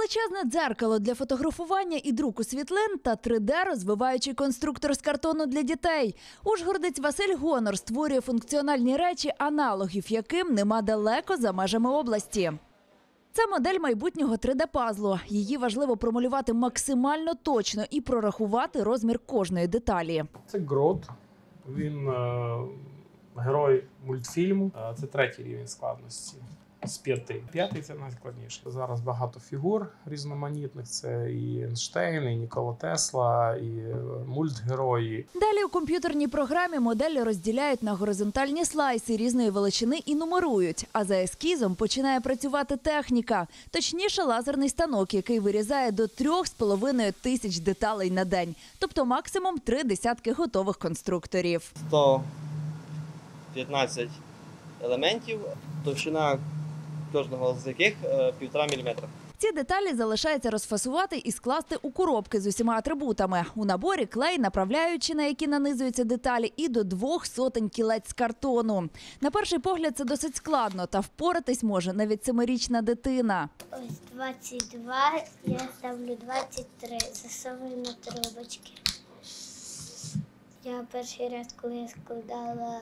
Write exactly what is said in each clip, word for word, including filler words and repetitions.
Величезне дзеркало для фотографування і друку світлин та три де-розвиваючий конструктор з картону для дітей. Ужгородець Василь Гонор створює функціональні речі, аналогів яким нема далеко за межами області. Це модель майбутнього три де-пазлу. Її важливо промалювати максимально точно і прорахувати розмір кожної деталі. Це Грот, він е, герой мультфільму, е, це третій рівень складності з п'яти. П'ятий – це найскладніше. Зараз багато фігур різноманітних, це і Ейнштейн, і Нікола Тесла, і мультгерої. Далі у комп'ютерній програмі моделі розділяють на горизонтальні слайси різної величини і нумерують. А за ескізом починає працювати техніка, точніше лазерний станок, який вирізає до трьох з половиною тисяч деталей на день. Тобто максимум три десятки готових конструкторів. сто п'ятнадцять елементів, товщина кожного з яких півтора міліметра. Ці деталі залишається розфасувати і скласти у коробки з усіма атрибутами. У наборі клей, направляючи, на які нанизуються деталі, і до двох сотень кілець з картону. На перший погляд це досить складно, та впоратись може навіть семирічна дитина. Ось двадцять два, я ставлю двадцять три, засовую на трубочки. Я перший раз, коли я складала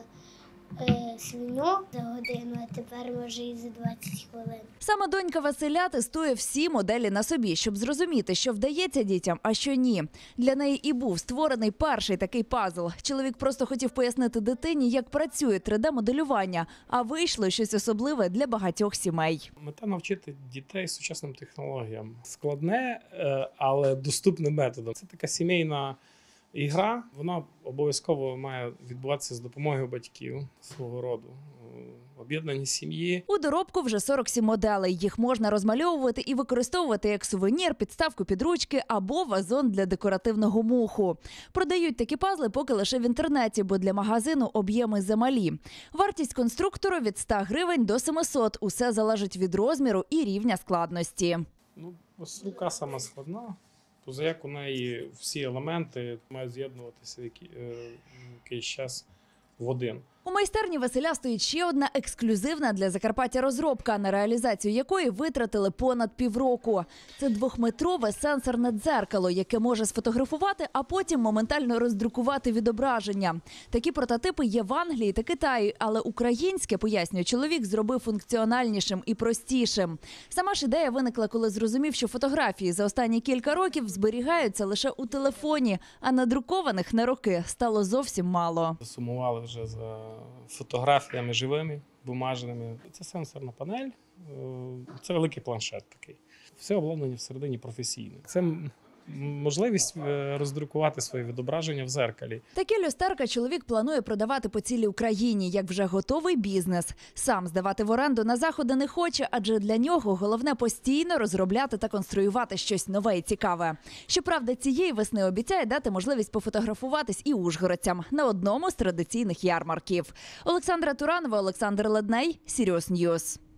е, свиню за годину, а тепер може і за двадцять хвилин. Саме донька Василя тестує всі моделі на собі, щоб зрозуміти, що вдається дітям, а що ні. Для неї і був створений перший такий пазл. Чоловік просто хотів пояснити дитині, як працює три де-моделювання, а вийшло щось особливе для багатьох сімей. Мета – навчити дітей сучасним технологіям. Складне, але доступним методом. Це така сімейна ігра, вона обов'язково має відбуватися з допомогою батьків свого роду. Об'єднані сім'ї. У доробку вже сорок сім моделей. Їх можна розмальовувати і використовувати як сувенір, підставку під ручки або вазон для декоративного моху. Продають такі пазли поки лише в інтернеті, бо для магазину об'єми замалі. Вартість конструктору від ста гривень до семисот. Усе залежить від розміру і рівня складності. Ну, ось рука сама складна. Позаяк у неї всі елементи мають з'єднуватися якийсь час в один. У майстерні Василя стоїть ще одна ексклюзивна для Закарпаття розробка, на реалізацію якої витратили понад півроку. Це двохметрове сенсорне дзеркало, яке може сфотографувати, а потім моментально роздрукувати відображення. Такі прототипи є в Англії та Китаї, але українське, пояснює чоловік, зробив функціональнішим і простішим. Сама ж ідея виникла, коли зрозумів, що фотографії за останні кілька років зберігаються лише у телефоні, а надрукованих на роки стало зовсім мало. Сумували вже за фотографіями живими, бумажними. Це сенсорна панель, це великий планшет такий. Все обладнання всередині професійне. Це можливість роздрукувати свої відображення в дзеркалі. Такі люстерка чоловік планує продавати по цілій Україні, як вже готовий бізнес. Сам здавати в оренду на заходи не хоче, адже для нього головне постійно розробляти та конструювати щось нове і цікаве. Щоправда, цієї весни обіцяє дати можливість пофотографуватись і ужгородцям на одному з традиційних ярмарків. Олександра Туранова, Олександр Ледней, Сіріус Ньюс.